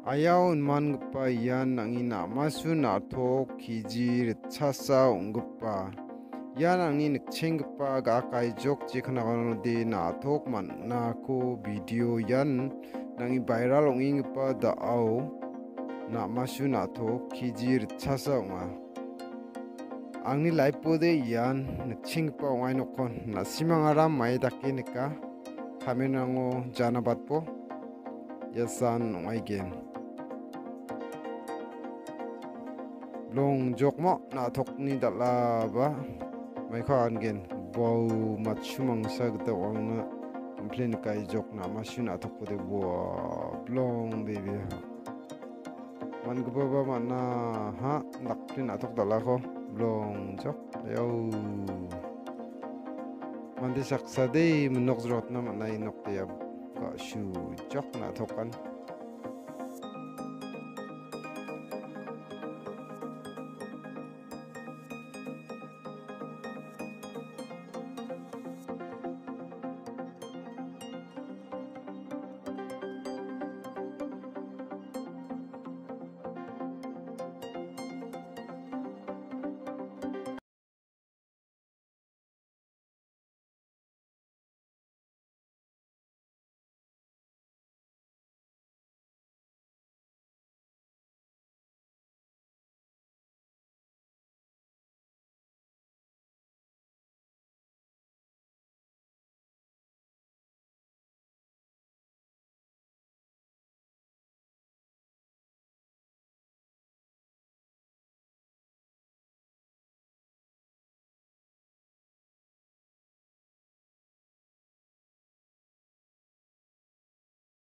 Ayaw manggpa yan angin masu nato kijir chasa unggpa yan angin nikchenggpa gakai jok jiknagono de natok manako video yan nangi viral ongingpa daao na masu nato kijir chasa onga angni laipode yan nikchengpa ongai nokon na simangaram mai dake nika kamenango janabatpo yasan ongai gen long jok mo na thok ni dala ba mai khan gen bow machumang sag da wang na complain kai jok na masu na thok de bo long baby man go ba ma na ha nak na thok dala ko long jok yo man de saksa de munok jrot na ma nai nok te ka shu jok na thokan